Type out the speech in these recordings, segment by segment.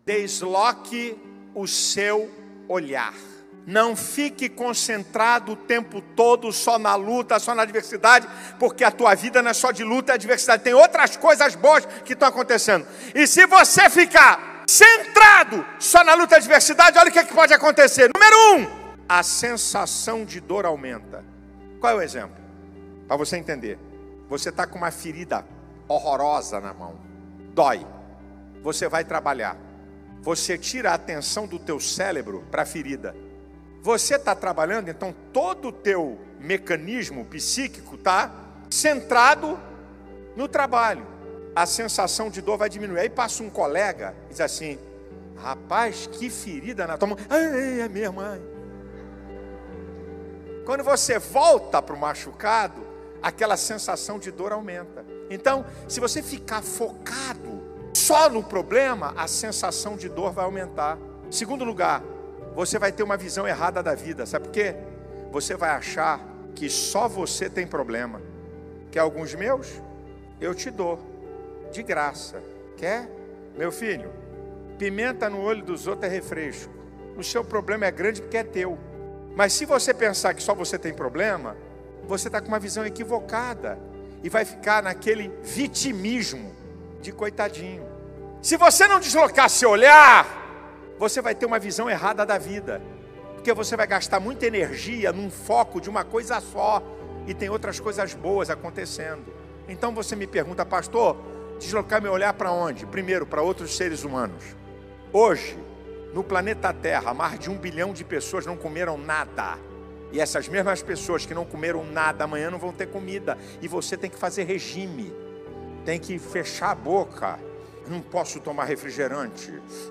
Desloque o seu olhar. Não fique concentrado o tempo todo só na luta, só na adversidade, porque a tua vida não é só de luta e adversidade. Tem outras coisas boas que estão acontecendo. E se você ficar centrado só na luta e adversidade, olha o que pode acontecer. Número 1, a sensação de dor aumenta. Qual é o exemplo? Para você entender. Você está com uma ferida horrorosa na mão. Dói. Você vai trabalhar. Você tira a atenção do teu cérebro para a ferida. Você está trabalhando, então todo o teu mecanismo psíquico está centrado no trabalho. A sensação de dor vai diminuir. Aí passa um colega e diz assim: rapaz, que ferida na tua mão. Ai, é minha mãe. Quando você volta para o machucado, aquela sensação de dor aumenta. Então, se você ficar focado só no problema, a sensação de dor vai aumentar. Segundo lugar, você vai ter uma visão errada da vida. Sabe por quê? Você vai achar que só você tem problema. Quer alguns meus? Eu te dou, de graça. Quer? Meu filho, pimenta no olho dos outros é refresco. O seu problema é grande porque é teu. Mas se você pensar que só você tem problema, você está com uma visão equivocada. E vai ficar naquele vitimismo de coitadinho. Se você não deslocar seu olhar, você vai ter uma visão errada da vida. Porque você vai gastar muita energia num foco de uma coisa só. E tem outras coisas boas acontecendo. Então você me pergunta: pastor, deslocar meu olhar para onde? Primeiro, para outros seres humanos. Hoje, no planeta Terra, mais de 1 bilhão de pessoas não comeram nada. E essas mesmas pessoas que não comeram nada, amanhã não vão ter comida. E você tem que fazer regime. Tem que fechar a boca. Não posso tomar refrigerante.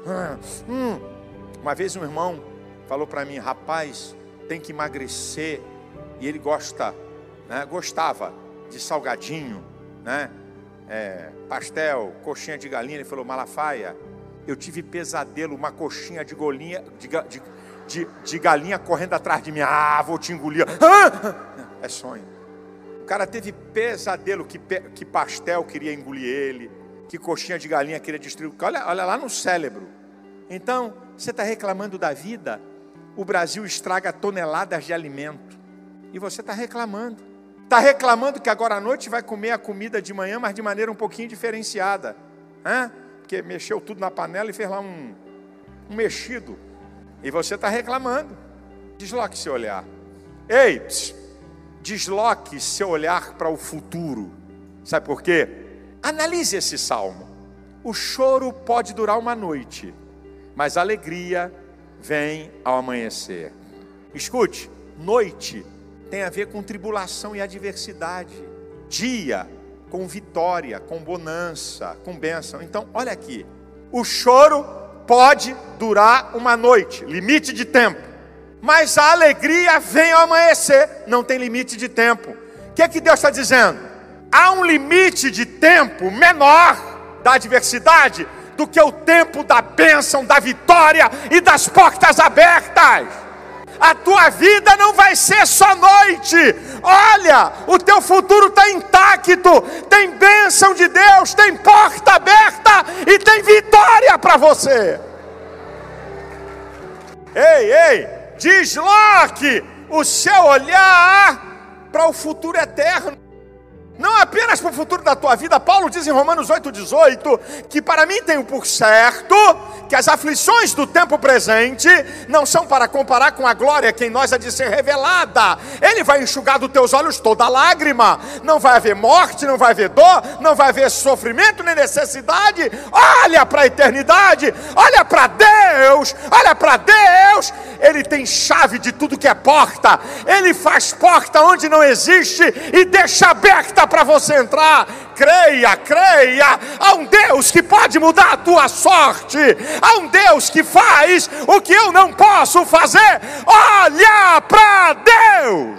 Uma vez um irmão falou para mim: rapaz, tem que emagrecer. E ele gostava de salgadinho, né? Pastel, coxinha de galinha. Ele falou: Malafaia, eu tive pesadelo, uma coxinha de galinha correndo atrás de mim. Vou te engolir. É sonho. O cara teve pesadelo que pastel queria engolir ele, que coxinha de galinha queria destruir. Olha lá no cérebro. Então, você está reclamando da vida. O Brasil estraga toneladas de alimento. E você está reclamando. Está reclamando que agora à noite vai comer a comida de manhã, mas de maneira um pouquinho diferenciada. Porque mexeu tudo na panela e fez lá um mexido. E você está reclamando. Desloque seu olhar. Ei, desloque seu olhar para o futuro. Sabe por quê? Analise esse salmo. O choro pode durar uma noite, mas a alegria vem ao amanhecer. Escute, noite tem a ver com tribulação e adversidade. Dia com vitória, com bonança, com bênção. Então, olha aqui. O choro pode durar uma noite, limite de tempo. Mas a alegria vem ao amanhecer, não tem limite de tempo. O que é que Deus está dizendo? Há um limite de tempo menor da adversidade do que o tempo da bênção, da vitória e das portas abertas. A tua vida não vai ser só noite. Olha, o teu futuro está intacto. Tem bênção de Deus, tem porta aberta e tem vitória para você. Ei, desloque o seu olhar para o futuro eterno. Não apenas para o futuro da tua vida. Paulo diz em Romanos 8,18 que para mim tenho por certo que as aflições do tempo presente não são para comparar com a glória que em nós há de ser revelada. Ele vai enxugar dos teus olhos toda lágrima. Não vai haver morte, não vai haver dor, não vai haver sofrimento nem necessidade. Olha para a eternidade, olha para Deus, olha para Deus. Ele tem chave de tudo que é porta. Ele faz porta onde não existe e deixa aberta para você entrar. Creia, há um Deus que pode mudar a tua sorte, há um Deus que faz o que eu não posso fazer. Olha para Deus.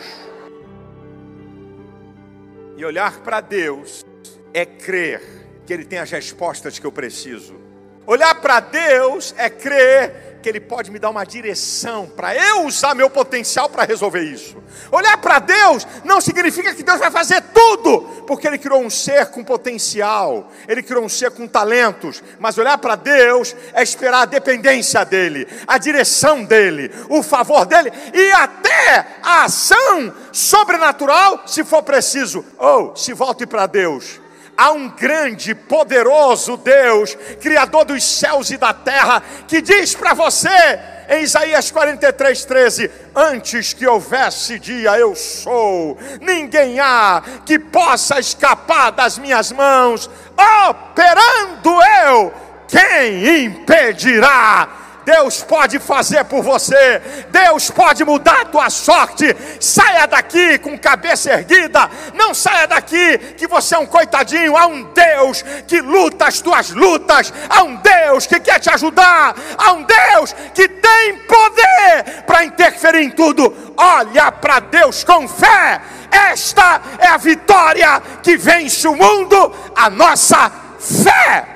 E olhar para Deus é crer que Ele tem as respostas que eu preciso. Olhar para Deus é crer que Ele pode me dar uma direção para eu usar meu potencial para resolver isso. Olhar para Deus não significa que Deus vai fazer tudo, porque Ele criou um ser com potencial, Ele criou um ser com talentos. Mas olhar para Deus é esperar a dependência dEle, a direção dEle, o favor dEle e até a ação sobrenatural, se for preciso. Ou se volte para Deus. Há um grande, poderoso Deus, Criador dos céus e da terra, que diz para você, em Isaías 43:13, antes que houvesse dia eu sou, ninguém há que possa escapar das minhas mãos, operando eu, quem impedirá? Deus pode fazer por você, Deus pode mudar a tua sorte. Saia daqui com cabeça erguida, não saia daqui que você é um coitadinho. Há um Deus que luta as tuas lutas, há um Deus que quer te ajudar, há um Deus que tem poder para interferir em tudo. Olha para Deus com fé, esta é a vitória que vence o mundo, a nossa fé.